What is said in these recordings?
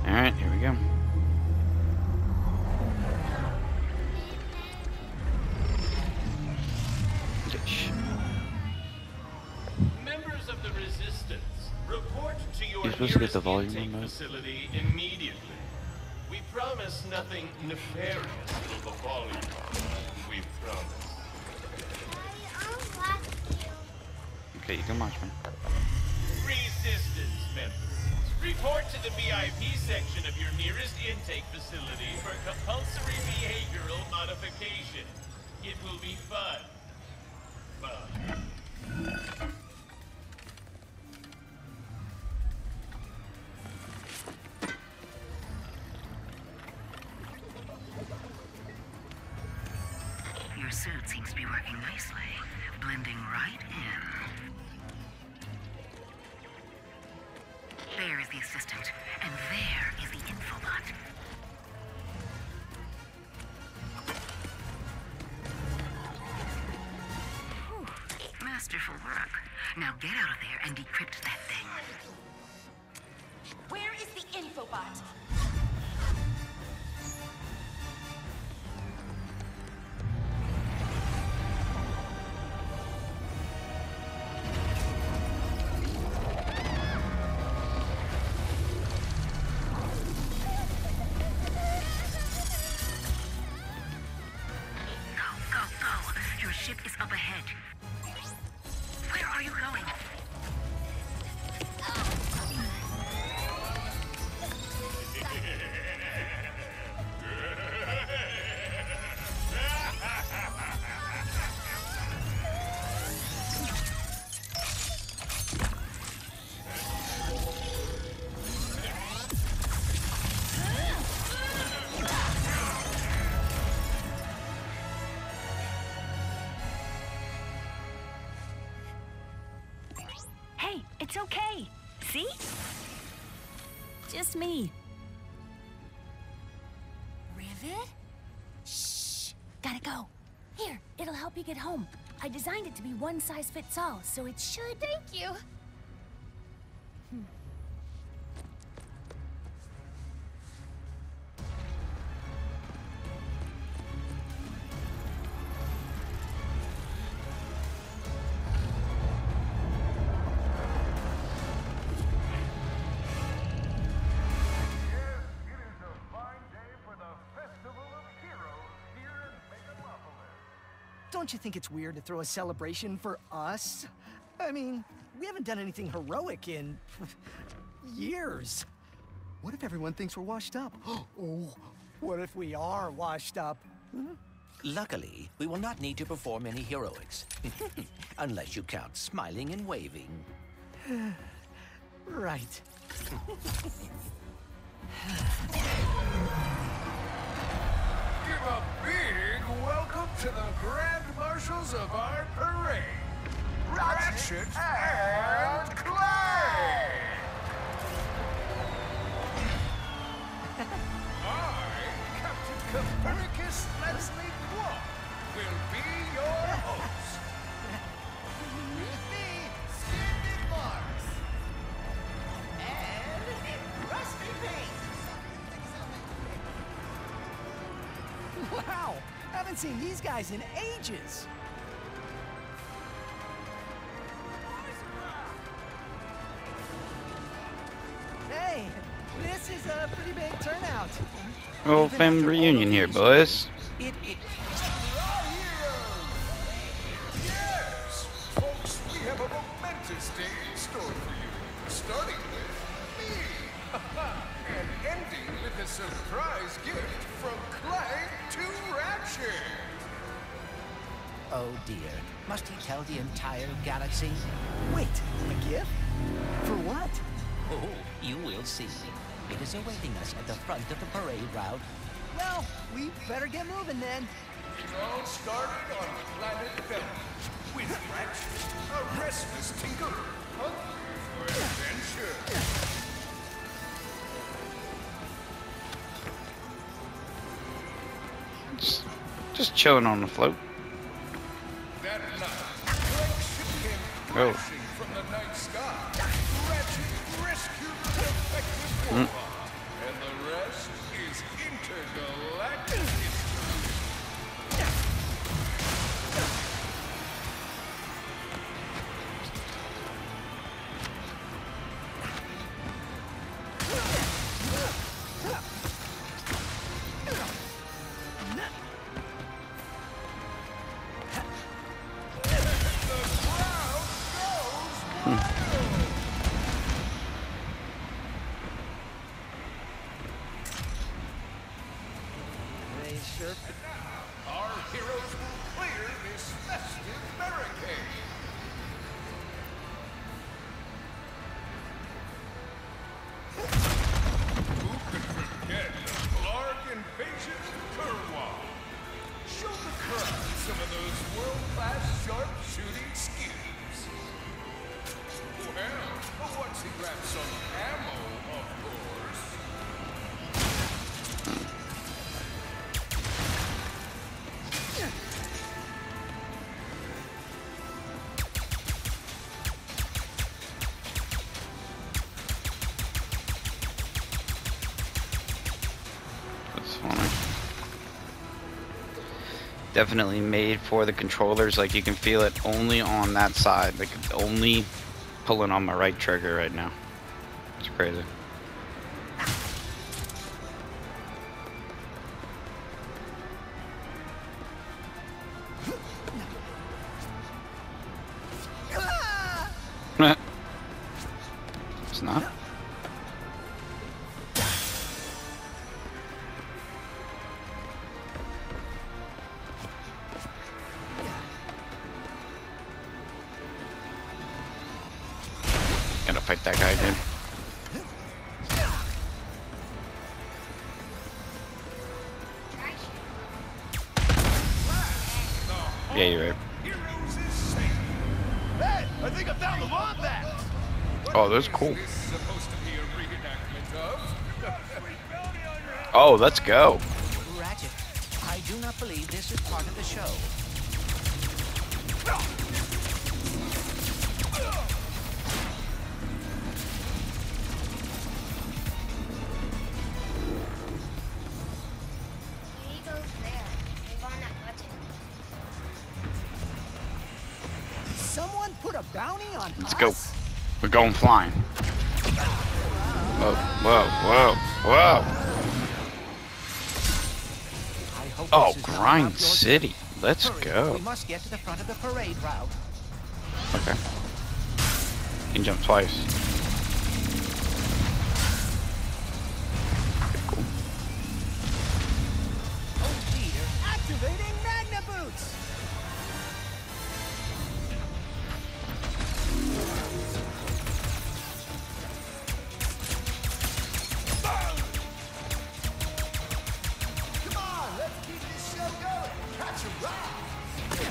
Alright, here we go. Members of the Resistance, report to your You're supposed to get nearest the volume intake on that. facility immediately. We promise nothing nefarious will befall you. We promise. Okay, you can watch me. Resistance members, report to the VIP section of your nearest intake facility for compulsory behavioral modification. It will be fun. Fun. Your suit seems to be working nicely, blending right in. There is the assistant, and there is the infobot. Whew. Masterful work. Now get out of there and decrypt that thing. Where is the infobot? Your ship is up ahead. Where are you going? Hey, it's okay. See? Just me. Rivet? Shh. Gotta go. Here, it'll help you get home. I designed it to be one size fits all, so it should... Thank you. Don't you think it's weird to throw a celebration for us? I mean, we haven't done anything heroic in years. What if everyone thinks we're washed up? Oh, what if we are washed up? Luckily, we will not need to perform any heroics. Unless you count smiling and waving. Right. Give a big welcome to the Grand Marshals of our parade, Ratchet and Clank! I, Captain Copernicus Leslie Clark, will be your host. With me, Skid Mars. And Rusty Pink. Wow! Haven't seen these guys in ages. Hey, this is a pretty big turnout. Well, family reunion here, boys. Yes! Folks, we have a momentous day in store for you. Starting with me. And ending with a surprise gift from Clank to Ratchet. Oh dear. Must he tell the entire galaxy? Wait, a gift? For what? Oh, you will see. It is awaiting us at the front of the parade route. Well, we better get moving then. It all started on planet Velma with Ratchet, a restless tinker, hungry for adventure. Just chilling on the float. That night, Clank ship came crashing from the night sky. Ratchet rescued the defective robot, and the sure. Our heroes will clear this festive barricade. Who could forget the Clark invasion of Kurwa? Show the crowd some of those world-class sharpshooting skills. Well, once he grabs some ammo, of course. That's funny. Definitely made for the controllers. Like you can feel it only on that side. Like it's only pulling on my right trigger right now. It's crazy. It's not. Gotta fight that guy again. Yeah, you're right. Heroes is safe. Hey, I think I found the wombat! Oh, that's cool. This is supposed to be a reenactment of. Oh, let's go. Ratchet, I do not believe this is part of the show. He goes there. They've on that button. Someone put a bounty on Let's us? go. We're going flying. Whoa, whoa, whoa, whoa. I hope Oh, this is not Grind up your- City. Let's Hurry, go. We must get to the front of the parade route. Okay. You can jump twice. Okay, cool. Oh dear. Activating Magna Boots! Come on, let's keep this show going. Catch a ride.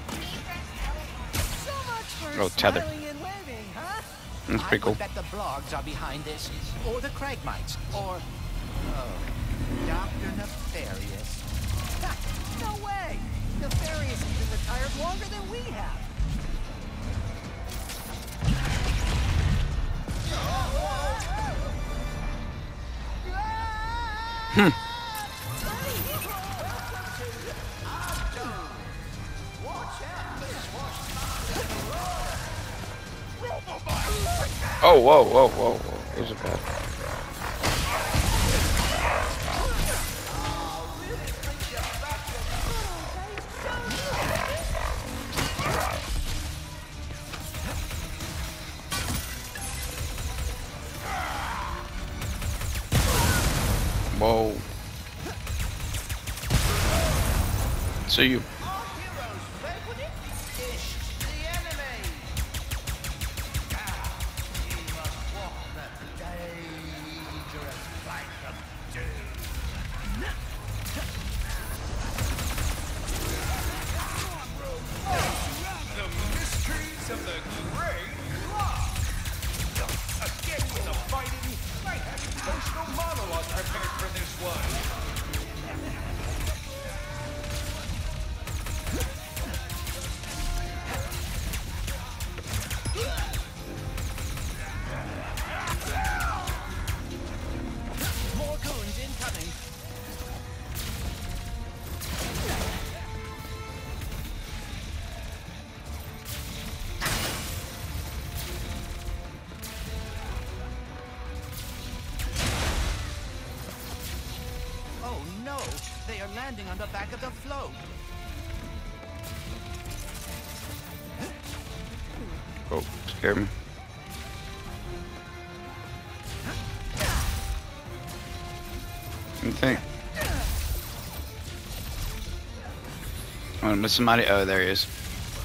So much for Oh, tether. smiling and waving, huh? That's I pretty cool. would bet the blogs are behind this, or the Cragmites, or Dr. Nefarious. Ha, no way! Nefarious has been retired longer than we have. Oh, whoa, whoa, whoa, whoa. Those are bad. Whoa. So you. The mysteries of the Great Lock. Again with the fighting. I had an emotional monologue prepared for this one. More goons incoming. Oh no, they are landing on the back of the float. Oh, scared me. What do you think? Oh, miss somebody. Oh, there he is.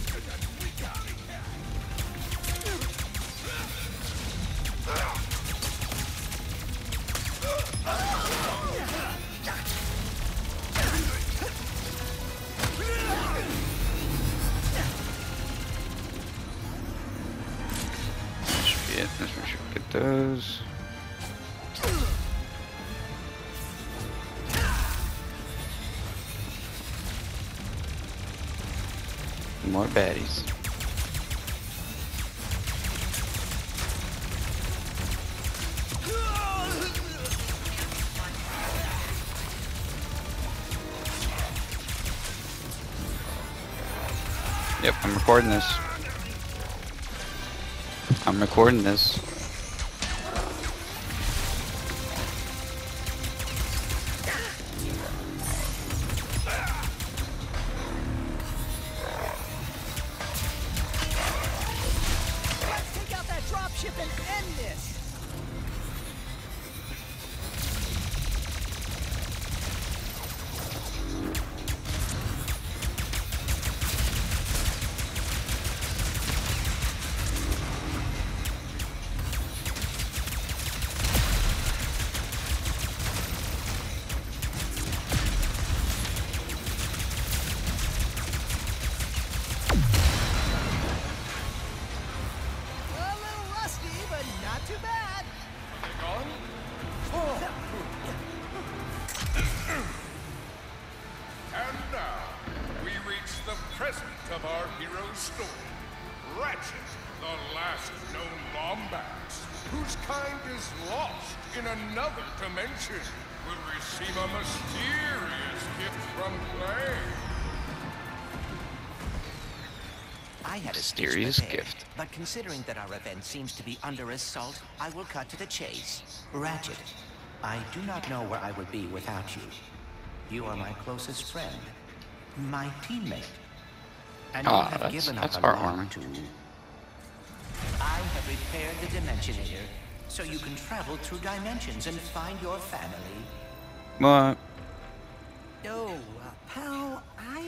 That should be it. This one should get those. More baddies. Yep, I'm recording this. I'm recording this. Let's take out that dropship and end this! A little rusty, but not too bad. And now, we reach the present of our hero's story. Ratchet, the last known Lombax, whose kind is lost in another dimension, will receive a mysterious gift from Clay. I had a speech Mysterious prepared, gift. but considering that our event seems to be under assault, I will cut to the chase. Ratchet, I do not know where I would be without you. You are my closest friend, my teammate. And you have that's given up a heartwarming. lot too. I have repaired the Dimensionator, so you can travel through dimensions and find your family. What? Oh, pal,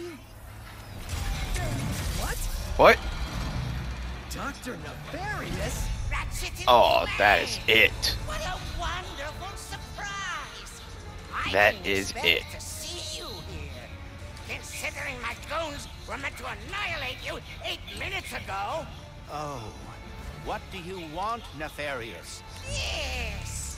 What? What? Dr. Nefarious? Oh, that is it. What a wonderful surprise! I That didn't is expect it. to see you here. Considering my goons were meant to annihilate you 8 minutes ago. Oh, what do you want, Nefarious? Yes.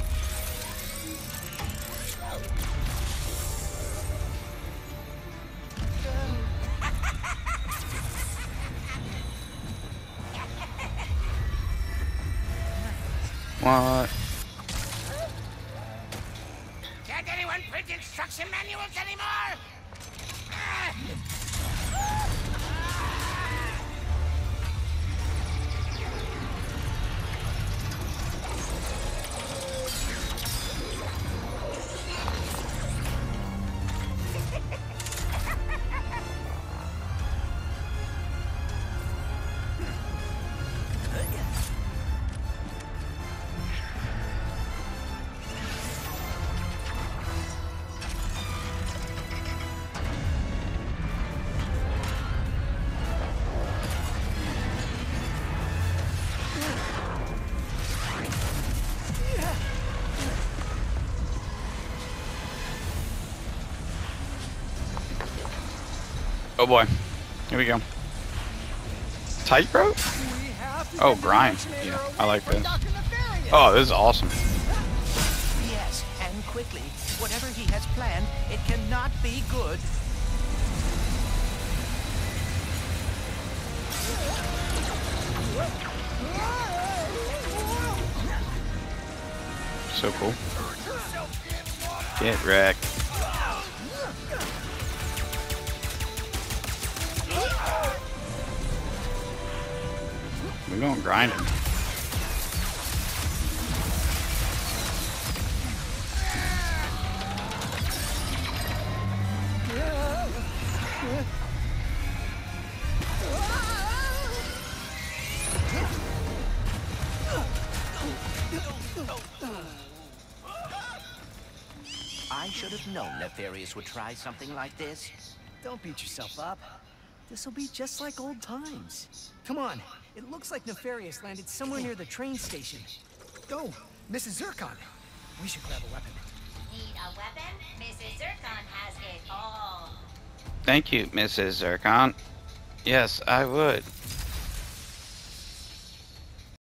What? Can't anyone print instruction manuals anymore? Oh boy. Here we go. Tightrope? We have to Oh, get the grind. Dimensionator Yeah, away I like from this. Dr. Nefarious. Oh, this is awesome. Yes, and quickly. Whatever he has planned, it cannot be good. So cool. Get wrecked. We're going grinding. I should have known Nefarious would try something like this. don't beat yourself up. This'll be just like old times. Come on, it looks like Nefarious landed somewhere near the train station. Go, Mrs. Zircon. We should grab a weapon. Need a weapon? Mrs. Zircon has it all. Thank you, Mrs. Zircon. Yes, I would.